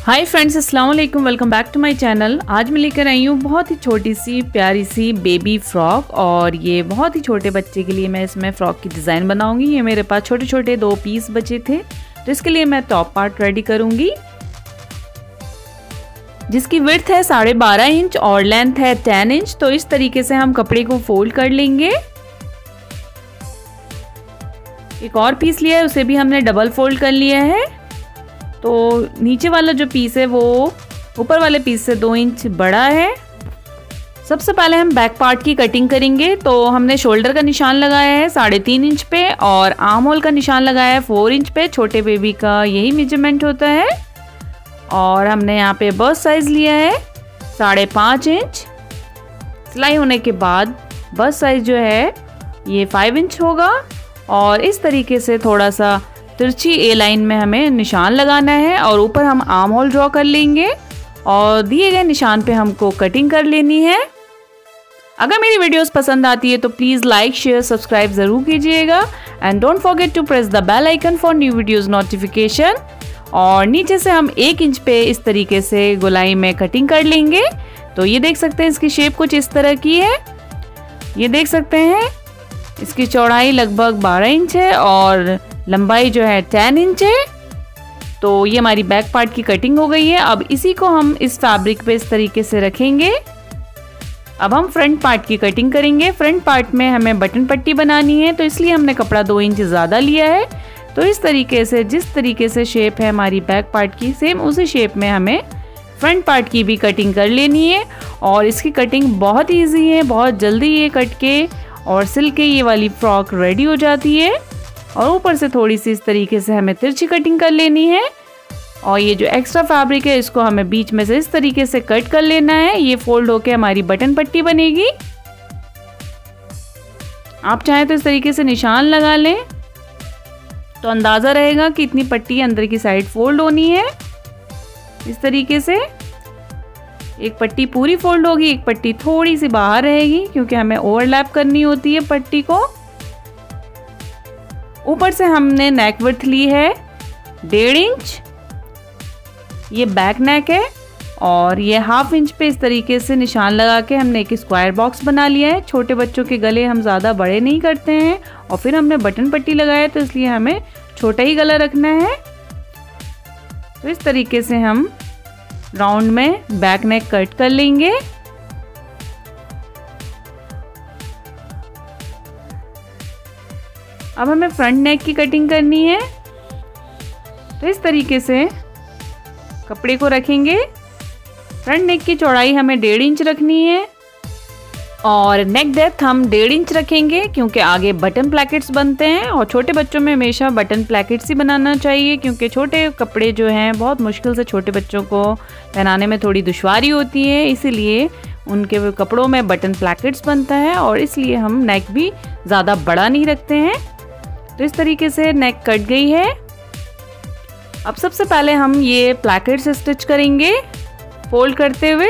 हाय friends, अस्सलाम वालेकुम। Welcome back to my channel. आज मैं लेकर आई हूँ बहुत ही छोटी सी प्यारी सी बेबी फ्रॉक और ये बहुत ही छोटे बच्चे के लिए मैं इसमें फ़्रॉक की डिज़ाइन बनाऊंगी। ये मेरे पास छोटे छोटे 2 पीस बचे थे, तो इसके लिए मैं टॉप पार्ट रेडी करूंगी जिसकी विड्थ है 12.5 इंच और लेंथ है 10 इंच। तो इस तरीके से हम कपड़े को फोल्ड कर लेंगे। एक और पीस लिया है, उसे भी हमने डबल फोल्ड कर लिया है। तो नीचे वाला जो पीस है वो ऊपर वाले पीस से 2 इंच बड़ा है। सबसे पहले हम बैक पार्ट की कटिंग करेंगे। तो हमने शोल्डर का निशान लगाया है 3.5 इंच पे और आर्म होल का निशान लगाया है 4 इंच पे। छोटे बेबी का यही मेजरमेंट होता है। और हमने यहाँ पे बस्ट साइज लिया है 5.5 इंच। सिलाई होने के बाद बस्ट साइज जो है ये 5 इंच होगा और इस तरीके से थोड़ा सा तिरछी ए लाइन में हमें निशान लगाना है और ऊपर हम आर्म होल ड्रॉ कर लेंगे और दिए गए निशान पे हमको कटिंग कर लेनी है। अगर मेरी वीडियोस पसंद आती है तो प्लीज़ लाइक शेयर सब्सक्राइब ज़रूर कीजिएगा and don't forget to press the bell icon for new videos notification. और नीचे से हम 1 इंच पे इस तरीके से गोलाई में कटिंग कर लेंगे। तो ये देख सकते हैं इसकी शेप कुछ इस तरह की है। ये देख सकते हैं इसकी चौड़ाई लगभग 12 इंच है और लंबाई जो है 10 इंच है। तो ये हमारी बैक पार्ट की कटिंग हो गई है। अब इसी को हम इस फैब्रिक पे इस तरीके से रखेंगे। अब हम फ्रंट पार्ट की कटिंग करेंगे। फ्रंट पार्ट में हमें बटन पट्टी बनानी है, तो इसलिए हमने कपड़ा 2 इंच ज़्यादा लिया है। तो इस तरीके से जिस तरीके से शेप है हमारी बैक पार्ट की, सेम उसी शेप में हमें फ्रंट पार्ट की भी कटिंग कर लेनी है। और इसकी कटिंग बहुत ईजी है, बहुत जल्दी ये कट के और सिल के ये वाली फ्रॉक रेडी हो जाती है। और ऊपर से थोड़ी सी इस तरीके से हमें तिरछी कटिंग कर लेनी है और ये जो एक्स्ट्रा फैब्रिक है इसको हमें बीच में से इस तरीके से कट कर लेना है। ये फोल्ड होके हमारी बटन पट्टी बनेगी। आप चाहें तो इस तरीके से निशान लगा लें तो अंदाज़ा रहेगा कि इतनी पट्टी अंदर की साइड फोल्ड होनी है। इस तरीके से एक पट्टी पूरी फोल्ड होगी, एक पट्टी थोड़ी सी बाहर रहेगी क्योंकि हमें ओवरलैप करनी होती है पट्टी को। ऊपर से हमने नेक विड्थ ली है 1.5 इंच। ये बैक नेक है और ये 1/2 इंच पे इस तरीके से निशान लगा के हमने एक स्क्वायर बॉक्स बना लिया है। छोटे बच्चों के गले हम ज़्यादा बड़े नहीं करते हैं और फिर हमने बटन पट्टी लगाया तो इसलिए हमें छोटा ही गला रखना है। तो इस तरीके से हम राउंड में बैक नेक कट कर लेंगे। अब हमें फ्रंट नेक की कटिंग करनी है। तो इस तरीके से कपड़े को रखेंगे। फ्रंट नेक की चौड़ाई हमें 1.5 इंच रखनी है और नेक डेप्थ हम 1.5 इंच रखेंगे क्योंकि आगे बटन प्लैकेट्स बनते हैं और छोटे बच्चों में हमेशा बटन प्लैकेट्स ही बनाना चाहिए क्योंकि छोटे कपड़े जो हैं बहुत मुश्किल से छोटे बच्चों को पहनाने में थोड़ी दुश्वारी होती है, इसीलिए उनके कपड़ों में बटन प्लैकेट्स बनता है और इसलिए हम नेक भी ज़्यादा बड़ा नहीं रखते हैं। तो इस तरीके से नेक कट गई है। अब सबसे पहले हम ये प्लैकेट्स स्टिच करेंगे फोल्ड करते हुए।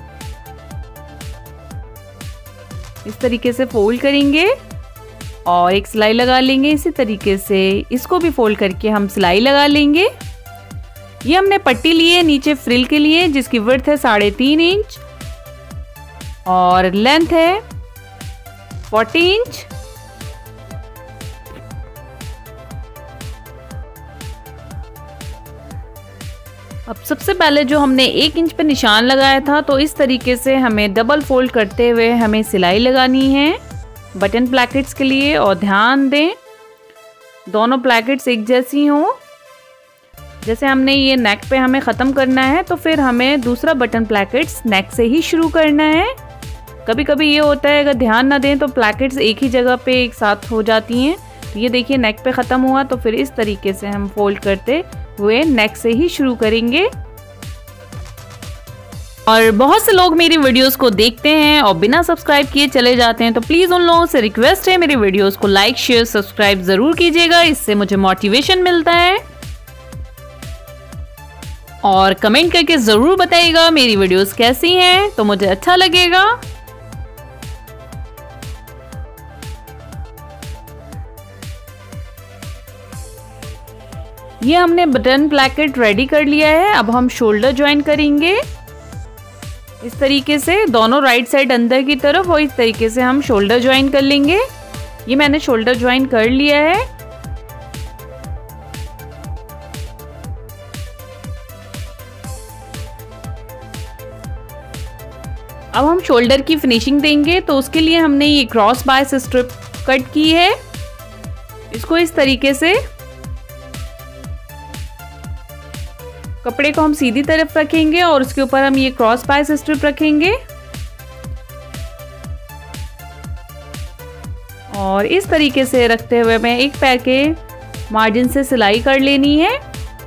इस तरीके से फोल्ड करेंगे और एक सिलाई लगा लेंगे। इसी तरीके से इसको भी फोल्ड करके हम सिलाई लगा लेंगे। ये हमने पट्टी ली है नीचे फ्रिल के लिए जिसकी विड्थ है 3.5 इंच और लेंथ है 40 इंच। अब सबसे पहले जो हमने 1 इंच पे निशान लगाया था तो इस तरीके से हमें डबल फोल्ड करते हुए हमें सिलाई लगानी है बटन प्लैकेट्स के लिए। और ध्यान दें दोनों प्लैकेट्स एक जैसी हों। जैसे हमने ये नेक पे हमें ख़त्म करना है तो फिर हमें दूसरा बटन प्लैकेट्स नेक से ही शुरू करना है। कभी कभी ये होता है अगर ध्यान ना दें तो प्लैकेट्स एक ही जगह पे एक साथ हो जाती हैं। तो ये देखिए नेक पे ख़त्म हुआ तो फिर इस तरीके से हम फोल्ड करते हुए नेक से ही शुरू करेंगे। और बहुत से लोग मेरी वीडियोस को देखते हैं और बिना सब्सक्राइब किए चले जाते हैं, तो प्लीज़ उन लोगों से रिक्वेस्ट है मेरी वीडियोस को लाइक शेयर सब्सक्राइब ज़रूर कीजिएगा। इससे मुझे मोटिवेशन मिलता है। और कमेंट करके ज़रूर बताइएगा मेरी वीडियोस कैसी हैं, तो मुझे अच्छा लगेगा। ये हमने बटन प्लैकेट रेडी कर लिया है। अब हम शोल्डर ज्वाइन करेंगे इस तरीके से, दोनों राइट साइड अंदर की तरफ, और इस तरीके से हम शोल्डर ज्वाइन कर लेंगे। ये मैंने शोल्डर ज्वाइन कर लिया है। अब हम शोल्डर की फिनिशिंग देंगे, तो उसके लिए हमने ये क्रॉस बायस स्ट्रिप कट की है। इसको इस तरीके से कपड़े को हम सीधी तरफ रखेंगे और उसके ऊपर हम ये क्रॉस बायस स्ट्रिप रखेंगे और इस तरीके से रखते हुए मैं एक पैर के मार्जिन से सिलाई कर लेनी है।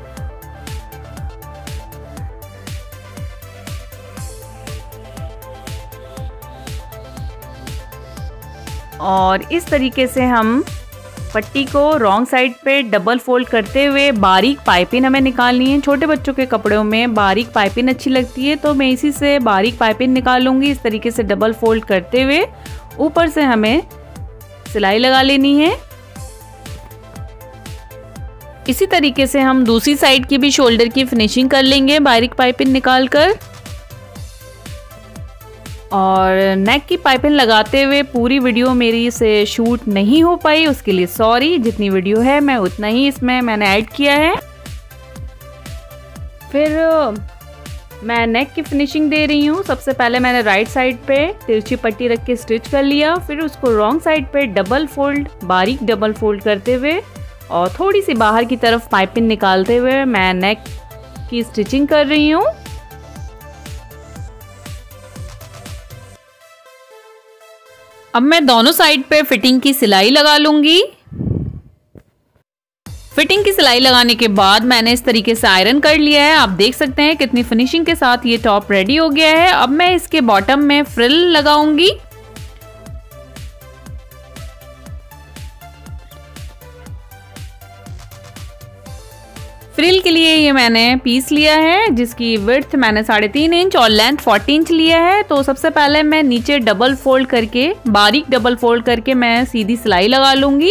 और इस तरीके से हम पट्टी को रॉन्ग साइड पे डबल फोल्ड करते हुए बारीक पाइपिंग हमें निकालनी है। छोटे बच्चों के कपड़ों में बारीक पाइपिंग अच्छी लगती है, तो मैं इसी से बारीक पाइपिंग निकालूंगी। इस तरीके से डबल फोल्ड करते हुए ऊपर से हमें सिलाई लगा लेनी है। इसी तरीके से हम दूसरी साइड की भी शोल्डर की फिनिशिंग कर लेंगे बारीक पाइपिंग निकाल कर। और नेक की पाइपिंग लगाते हुए पूरी वीडियो मेरी से शूट नहीं हो पाई, उसके लिए सॉरी। जितनी वीडियो है मैं उतना ही इसमें मैंने ऐड किया है। फिर मैं नेक की फिनिशिंग दे रही हूँ। सबसे पहले मैंने राइट साइड पे तिरछी पट्टी रख के स्टिच कर लिया, फिर उसको रॉन्ग साइड पे डबल फोल्ड, बारीक डबल फोल्ड करते हुए और थोड़ी सी बाहर की तरफ पाइपिंग निकालते हुए मैं नेक की स्टिचिंग कर रही हूँ। अब मैं दोनों साइड पे फिटिंग की सिलाई लगा लूंगी। फिटिंग की सिलाई लगाने के बाद मैंने इस तरीके से आयरन कर लिया है। आप देख सकते हैं कितनी फिनिशिंग के साथ ये टॉप रेडी हो गया है। अब मैं इसके बॉटम में फ्रिल लगाऊंगी। फ्रिल के लिए ये मैंने पीस लिया है जिसकी विड्थ मैंने 3.5 इंच और लेंथ 40 इंच लिया है। तो सबसे पहले मैं नीचे डबल फोल्ड करके, बारीक डबल फोल्ड करके मैं सीधी सिलाई लगा लूंगी।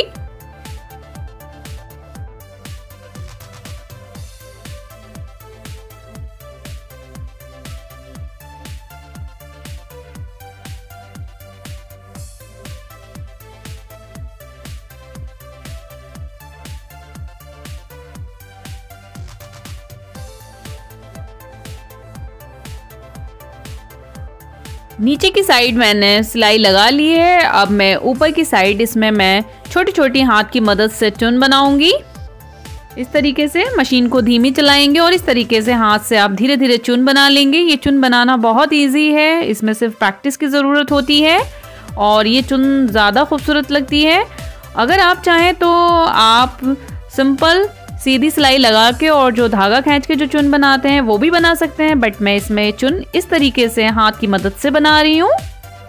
नीचे की साइड मैंने सिलाई लगा ली है। अब मैं ऊपर की साइड इसमें मैं छोटी छोटी हाथ की मदद से चुन बनाऊंगी। इस तरीके से मशीन को धीमी चलाएंगे और इस तरीके से हाथ से आप धीरे धीरे चुन बना लेंगे। ये चुन बनाना बहुत इजी है, इसमें सिर्फ प्रैक्टिस की ज़रूरत होती है और ये चुन ज़्यादा खूबसूरत लगती है। अगर आप चाहें तो आप सिंपल सीधी सिलाई लगा के और जो धागा खींच के जो चुन बनाते हैं वो भी बना सकते हैं, बट मैं इसमें चुन इस तरीके से हाथ की मदद से बना रही हूँ।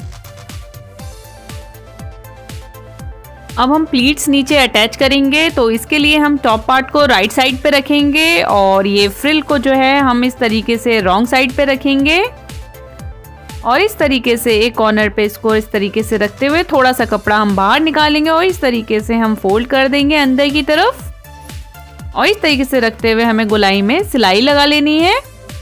अब हम प्लीट्स नीचे अटैच करेंगे, तो इसके लिए हम टॉप पार्ट को राइट साइड पे रखेंगे और ये फ्रिल को जो है हम इस तरीके से रॉन्ग साइड पे रखेंगे और इस तरीके से एक कॉर्नर पे इसको इस तरीके से रखते हुए थोड़ा सा कपड़ा हम बाहर निकालेंगे और इस तरीके से हम फोल्ड कर देंगे अंदर की तरफ और इस तरीके से रखते हुए हमें गोलाई में सिलाई लगा लेनी है।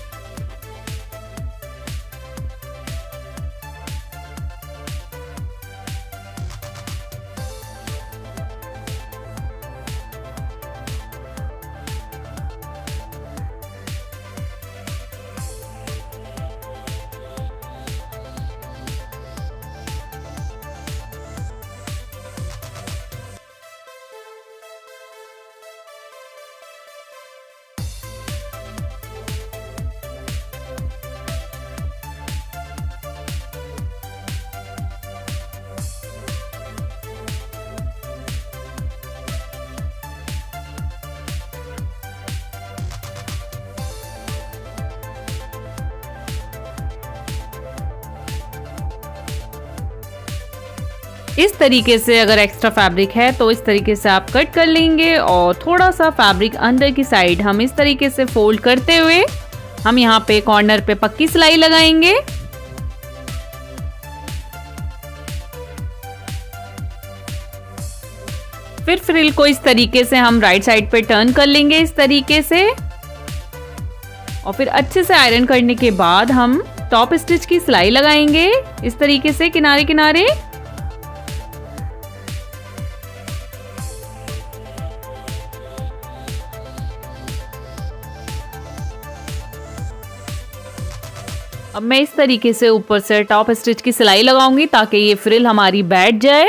इस तरीके से अगर एक्स्ट्रा फैब्रिक है तो इस तरीके से आप कट कर लेंगे और थोड़ा सा फैब्रिक अंदर की साइड हम इस तरीके से फोल्ड करते हुए हम यहाँ पे कॉर्नर पे पक्की सिलाई लगाएंगे। फिर फ्रिल को इस तरीके से हम राइट साइड पे टर्न कर लेंगे इस तरीके से, और फिर अच्छे से आयरन करने के बाद हम टॉप स्टिच की सिलाई लगाएंगे इस तरीके से किनारे किनारे। अब मैं इस तरीके से ऊपर से टॉप स्टिच की सिलाई लगाऊंगी ताकि ये फ्रिल हमारी बैठ जाए।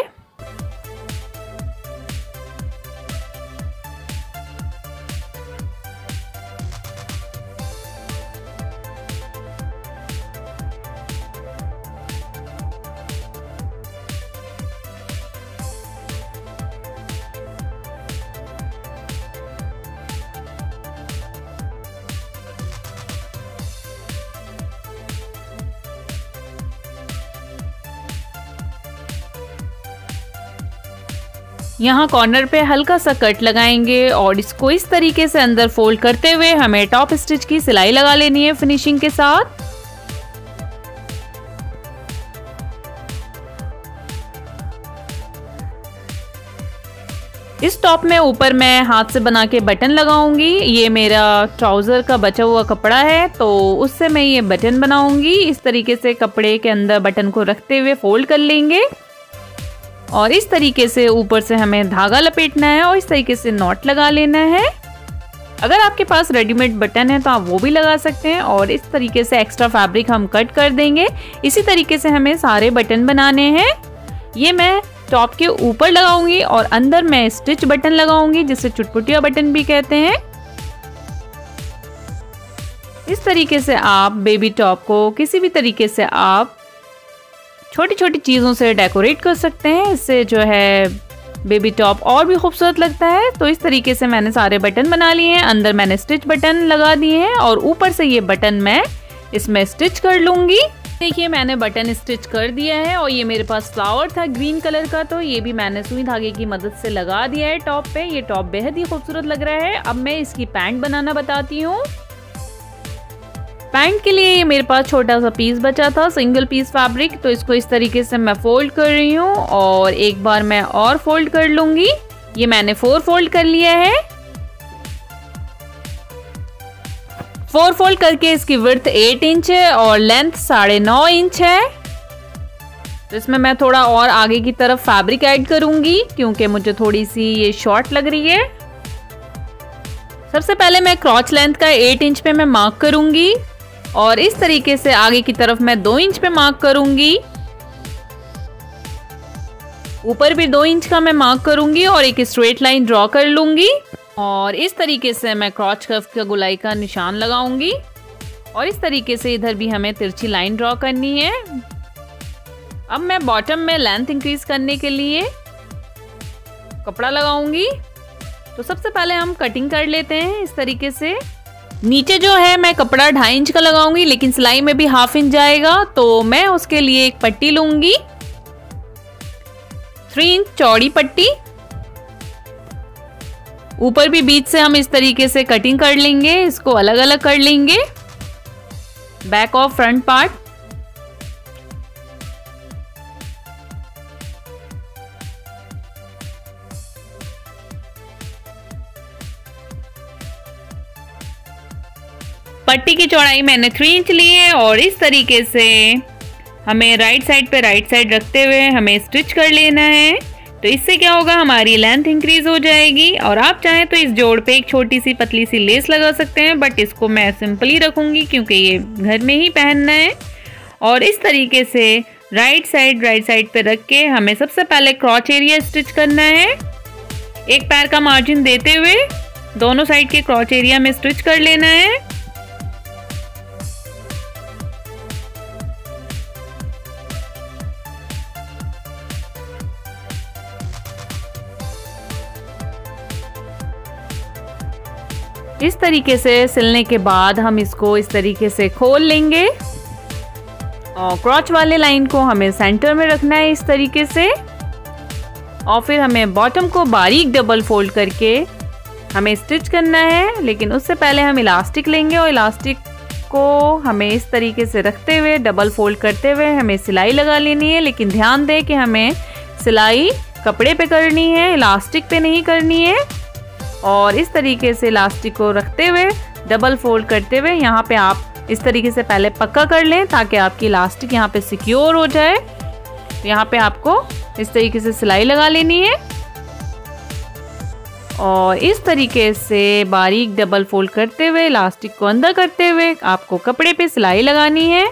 यहाँ कॉर्नर पे हल्का सा कट लगाएंगे और इसको इस तरीके से अंदर फोल्ड करते हुए हमें टॉप स्टिच की सिलाई लगा लेनी है फिनिशिंग के साथ। इस टॉप में ऊपर मैं हाथ से बना के बटन लगाऊंगी। ये मेरा ट्राउजर का बचा हुआ कपड़ा है तो उससे मैं ये बटन बनाऊंगी। इस तरीके से कपड़े के अंदर बटन को रखते हुए फोल्ड कर लेंगे और इस तरीके से ऊपर से हमें धागा लपेटना है और इस तरीके से नॉट लगा लेना है। अगर आपके पास रेडीमेड बटन है तो आप वो भी लगा सकते हैं और इस तरीके से एक्स्ट्रा फैब्रिक हम कट कर देंगे। इसी तरीके से हमें सारे बटन बनाने हैं। ये मैं टॉप के ऊपर लगाऊंगी और अंदर मैं स्टिच बटन लगाऊंगी जिसे चुटपुटिया बटन भी कहते हैं। इस तरीके से आप बेबी टॉप को किसी भी तरीके से आप छोटी छोटी चीज़ों से डेकोरेट कर सकते हैं। इससे जो है बेबी टॉप और भी खूबसूरत लगता है। तो इस तरीके से मैंने सारे बटन बना लिए हैं। अंदर मैंने स्टिच बटन लगा दिए हैं और ऊपर से ये बटन मैं इसमें स्टिच कर लूँगी। देखिए मैंने बटन स्टिच कर दिया है और ये मेरे पास फ्लावर था ग्रीन कलर का तो ये भी मैंने सुई धागे की मदद से लगा दिया है टॉप पे। ये टॉप बेहद ही खूबसूरत लग रहा है। अब मैं इसकी पैंट बनाना बताती हूँ। पैंट के लिए ये मेरे पास छोटा सा पीस बचा था, सिंगल पीस फैब्रिक, तो इसको इस तरीके से मैं फोल्ड कर रही हूँ और एक बार मैं और फोल्ड कर लूंगी। ये मैंने 4 फोल्ड कर लिया है। 4 फोल्ड करके इसकी विड्थ 8 इंच है और लेंथ 9.5 इंच है। तो इसमें मैं थोड़ा और आगे की तरफ फैब्रिक ऐड करूंगी क्योंकि मुझे थोड़ी सी ये शॉर्ट लग रही है। सबसे पहले मैं क्रॉच लेंथ का 8 इंच पे मैं मार्क करूंगी और इस तरीके से आगे की तरफ मैं 2 इंच पे मार्क करूंगी। ऊपर भी 2 इंच का मैं मार्क करूंगी और एक स्ट्रेट लाइन ड्रॉ कर लूंगी और इस तरीके से मैं क्रॉच कर्व का गोलाई का निशान लगाऊंगी और इस तरीके से इधर भी हमें तिरछी लाइन ड्रॉ करनी है। अब मैं बॉटम में लेंथ इंक्रीज करने के लिए कपड़ा लगाऊंगी। तो सबसे पहले हम कटिंग कर लेते हैं इस तरीके से। नीचे जो है मैं कपड़ा 2.5 इंच का लगाऊंगी लेकिन सिलाई में भी 1/2 इंच जाएगा तो मैं उसके लिए एक पट्टी लूंगी, 3 इंच चौड़ी पट्टी। ऊपर भी बीच से हम इस तरीके से कटिंग कर लेंगे, इसको अलग अलग कर लेंगे बैक और फ्रंट पार्ट। पट्टी की चौड़ाई मैंने 3 इंच ली है और इस तरीके से हमें राइट साइड पे राइट साइड रखते हुए हमें स्टिच कर लेना है। तो इससे क्या होगा, हमारी लेंथ इंक्रीज हो जाएगी और आप चाहें तो इस जोड़ पे एक छोटी सी पतली सी लेस लगा सकते हैं, बट इसको मैं सिंपल ही रखूंगी क्योंकि ये घर में ही पहनना है। और इस तरीके से राइट साइड पे रख के हमें सबसे पहले क्रॉच एरिया स्टिच करना है। एक पैर का मार्जिन देते हुए दोनों साइड के क्रॉच एरिया में स्टिच कर लेना है। इस तरीके से सिलने के बाद हम इसको इस तरीके से खोल लेंगे और क्रॉच वाले लाइन को हमें सेंटर में रखना है इस तरीके से। और फिर हमें बॉटम को बारीक डबल फोल्ड करके हमें स्टिच करना है, लेकिन उससे पहले हम इलास्टिक लेंगे और इलास्टिक को हमें इस तरीके से रखते हुए डबल फोल्ड करते हुए हमें सिलाई लगा लेनी है। लेकिन ध्यान दें कि हमें सिलाई कपड़े पे करनी है, इलास्टिक पे नहीं करनी है। और इस तरीके से इलास्टिक को रखते हुए डबल फोल्ड करते हुए यहाँ पे आप इस तरीके से पहले पक्का कर लें ताकि आपकी इलास्टिक यहाँ पे सिक्योर हो जाए। तो यहाँ पे आपको इस तरीके से सिलाई लगा लेनी है और इस तरीके से बारीक डबल फोल्ड करते हुए इलास्टिक को अंदर करते हुए आपको कपड़े पे सिलाई लगानी है।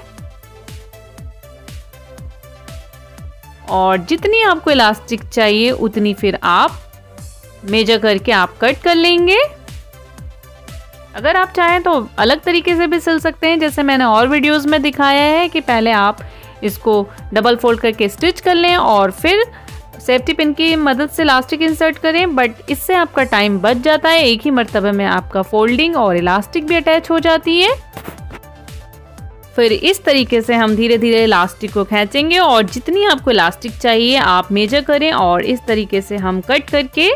और जितनी आपको इलास्टिक चाहिए उतनी फिर आप मेजर करके आप कट कर लेंगे। अगर आप चाहें तो अलग तरीके से भी सिल सकते हैं, जैसे मैंने और वीडियोस में दिखाया है कि पहले आप इसको डबल फोल्ड करके स्टिच कर लें और फिर सेफ्टी पिन की मदद से इलास्टिक इंसर्ट करें। बट इससे आपका टाइम बच जाता है, एक ही मर्तबे में आपका फोल्डिंग और इलास्टिक भी अटैच हो जाती है। फिर इस तरीके से हम धीरे धीरे इलास्टिक को खींचेंगे और जितनी आपको इलास्टिक चाहिए आप मेजर करें और इस तरीके से हम कट करके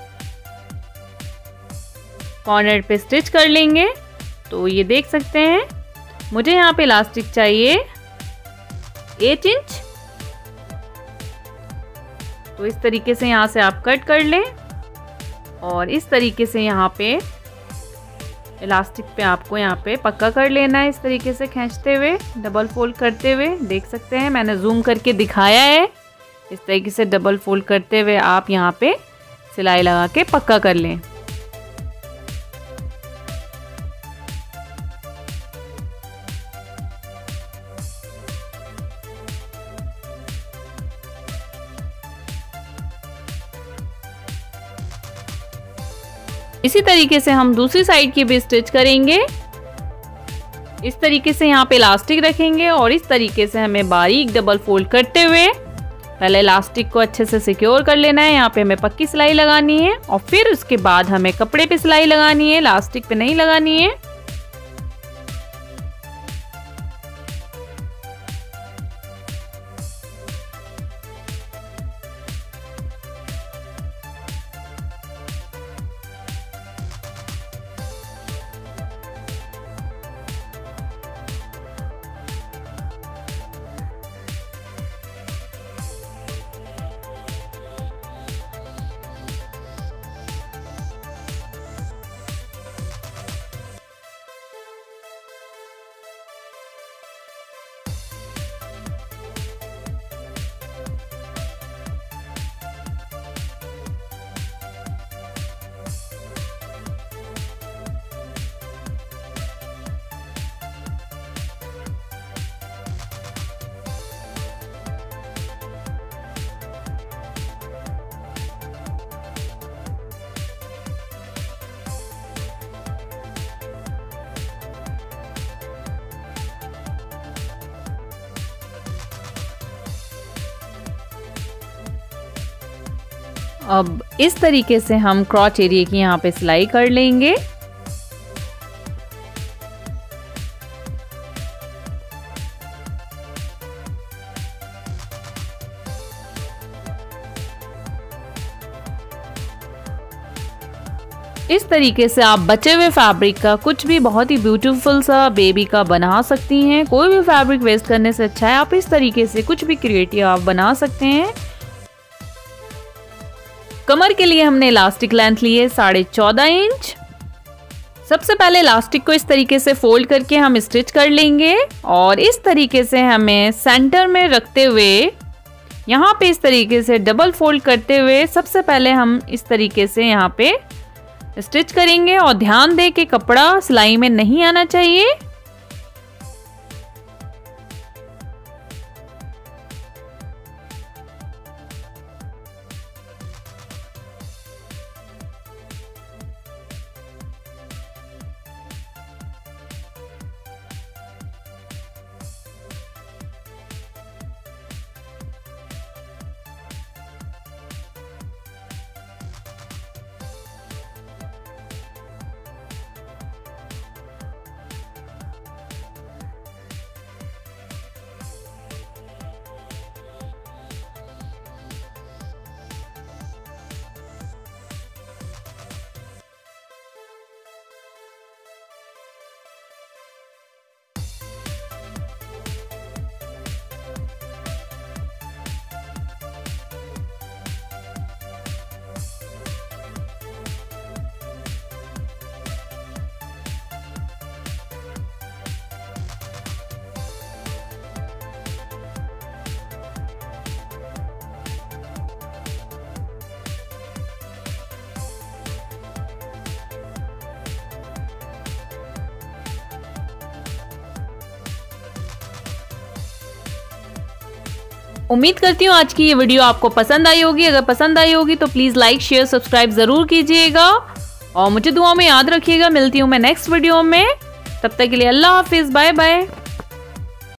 कॉर्नर पे स्टिच कर लेंगे। तो ये देख सकते हैं मुझे यहाँ पे इलास्टिक चाहिए 8 इंच। तो इस तरीके से यहाँ से आप कट कर लें और इस तरीके से यहाँ पे इलास्टिक पे आपको यहाँ पे पक्का कर लेना है, इस तरीके से खींचते हुए डबल फोल्ड करते हुए। देख सकते हैं मैंने जूम करके दिखाया है। इस तरीके से डबल फोल्ड करते हुए आप यहाँ पे सिलाई लगा के पक्का कर लें। इसी तरीके से हम दूसरी साइड की भी स्टिच करेंगे। इस तरीके से यहाँ पे इलास्टिक रखेंगे और इस तरीके से हमें बारीक डबल फोल्ड करते हुए पहले इलास्टिक को अच्छे से सिक्योर कर लेना है। यहाँ पे हमें पक्की सिलाई लगानी है और फिर उसके बाद हमें कपड़े पे सिलाई लगानी है, इलास्टिक पे नहीं लगानी है। अब इस तरीके से हम क्रॉच एरिया की यहाँ पे सिलाई कर लेंगे। इस तरीके से आप बचे हुए फैब्रिक का कुछ भी बहुत ही ब्यूटीफुल सा बेबी का बना सकती हैं। कोई भी फैब्रिक वेस्ट करने से अच्छा है आप इस तरीके से कुछ भी क्रिएटिव आप बना सकते हैं। कमर के लिए हमने इलास्टिक लेंथ ली है 14.5 इंच। सबसे पहले इलास्टिक को इस तरीके से फोल्ड करके हम स्टिच कर लेंगे और इस तरीके से हमें सेंटर में रखते हुए यहाँ पे इस तरीके से डबल फोल्ड करते हुए सबसे पहले हम इस तरीके से यहाँ पे स्टिच करेंगे और ध्यान दें कि कपड़ा सिलाई में नहीं आना चाहिए। उम्मीद करती हूँ आज की ये वीडियो आपको पसंद आई होगी। अगर पसंद आई होगी तो प्लीज़ लाइक शेयर सब्सक्राइब ज़रूर कीजिएगा और मुझे दुआ में याद रखिएगा। मिलती हूँ मैं नेक्स्ट वीडियो में, तब तक के लिए अल्लाह हाफिज़, बाय बाय।